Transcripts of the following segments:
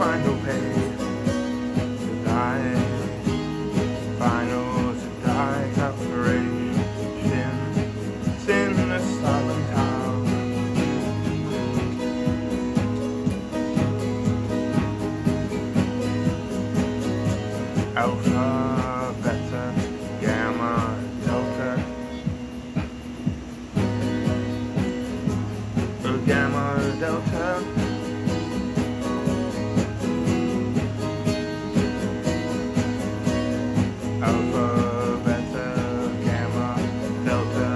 final pay to die, final to die, calculation, sin the silent town. Alpha, beta, gamma, delta. Gamma, delta. Alpha, beta, gamma, delta.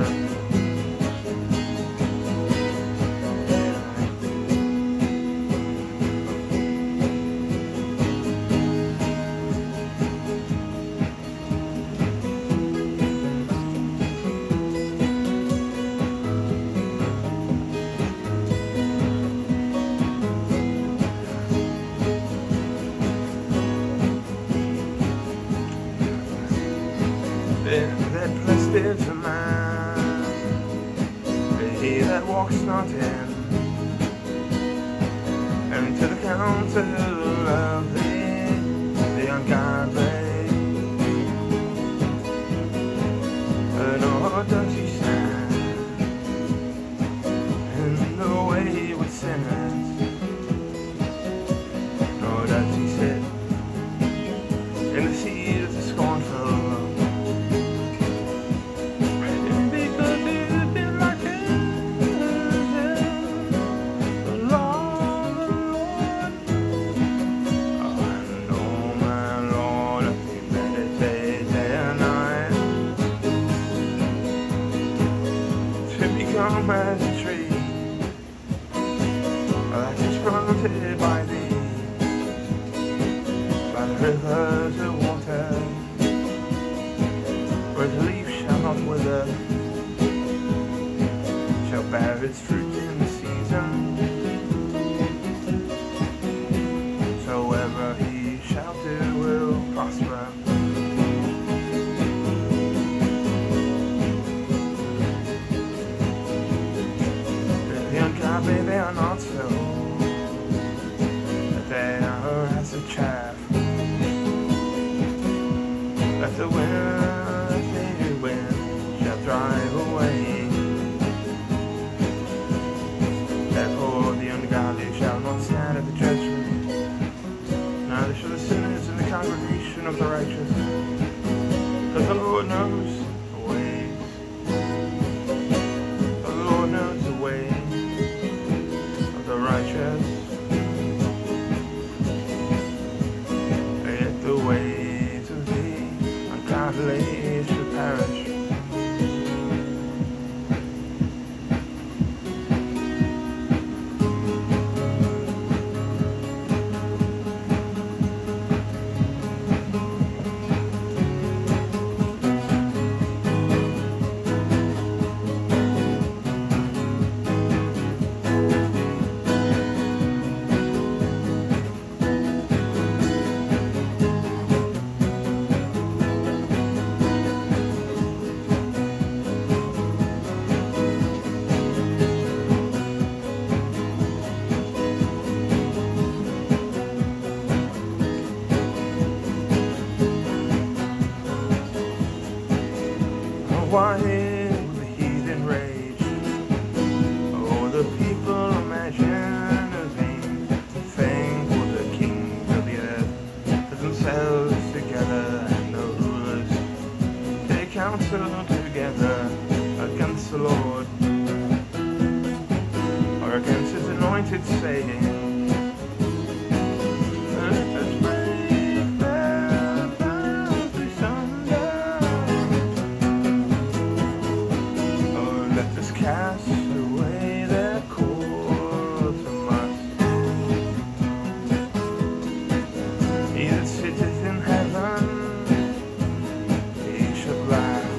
That blessed is a man, he that walks not in, and to the counsel of the ungodly, nor does he stand in the way with sinners, nor does he sit in the seat of the scornful. As a tree that is planted by thee, by the rivers of water, where the leaf shall not wither, shall bear its fruit in the season. So whatever he shall do will prosper. They are not so, they are as a chaff that the wind shall drive away. Therefore the ungodly shall not stand at the judgment, neither shall the sinners in the congregation of the righteous. Because the Lord knows the ways, the Lord knows the ways the righteous, yet the ways of the ungodly shall perish. Why will the heathen rage? Oh, the people imagine a vain thing, for the kings of the earth put themselves together, and the rulers take counsel together against the Lord, or against his anointed, saying, cast away their cords from us. He that sitteth in heaven, he shall laugh,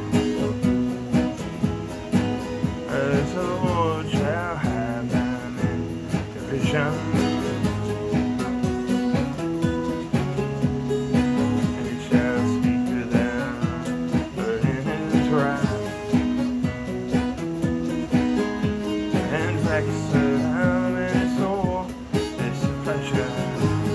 as the Lord shall have them in division. And he shall speak to them, but in his wrath. Vex them in sore displeasure.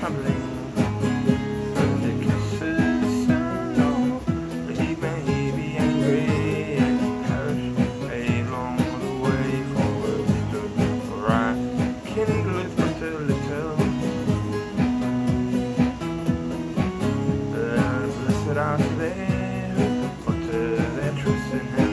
trembling. And the kisses so low, he may be angry and perish along the way forward to right. Kindle it but a little. Blessed are they who put their trust in him.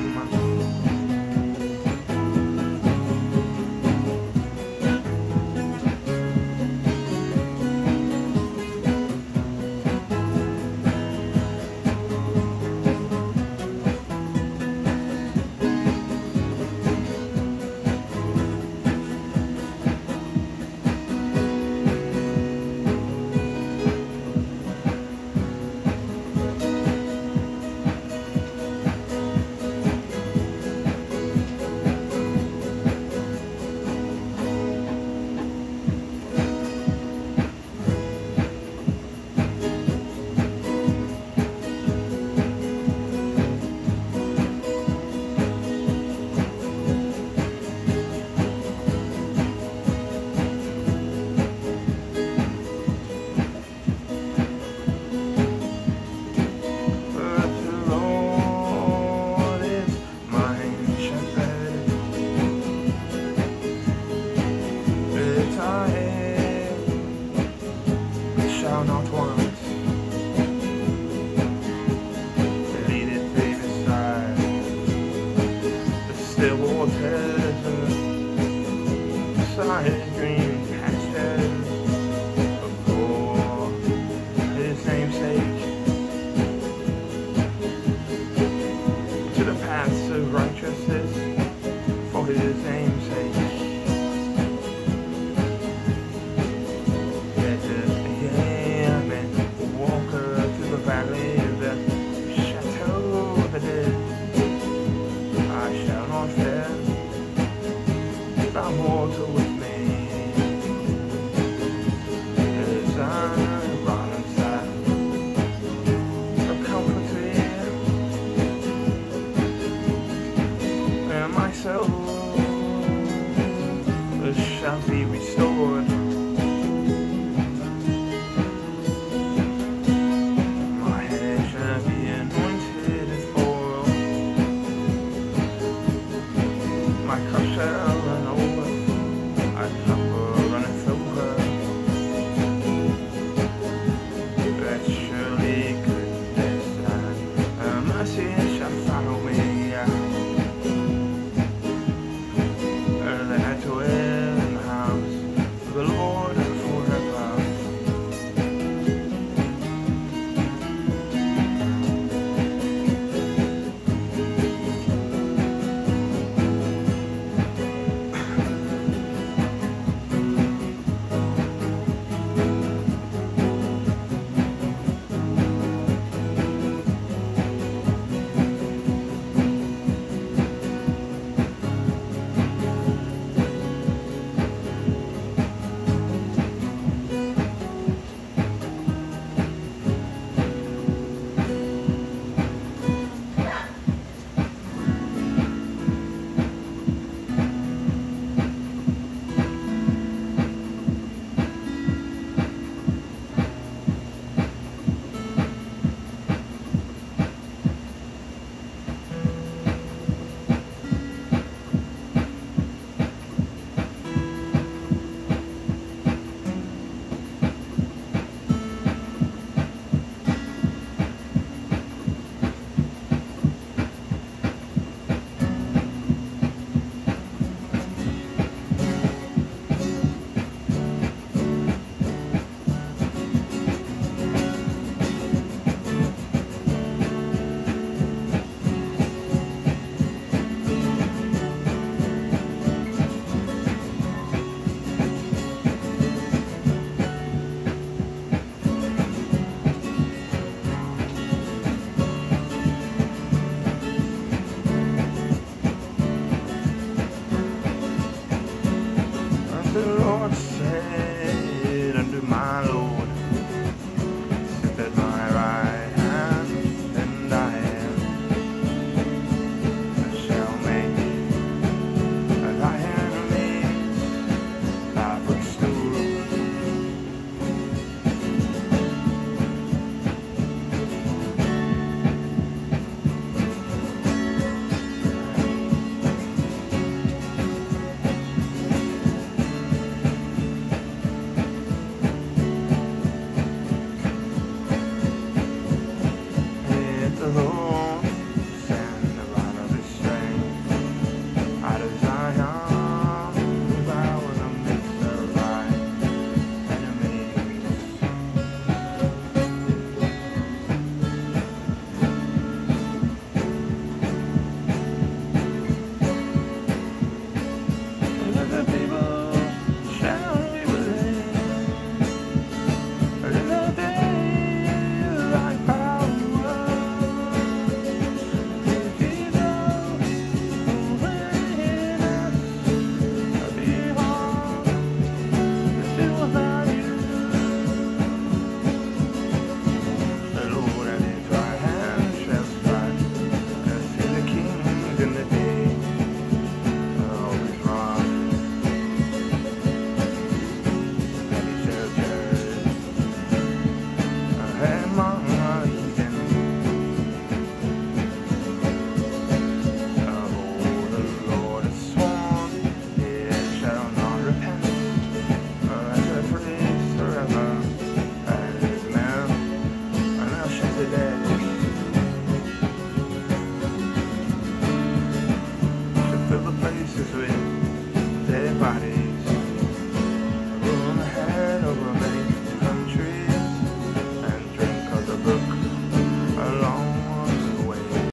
Shall not want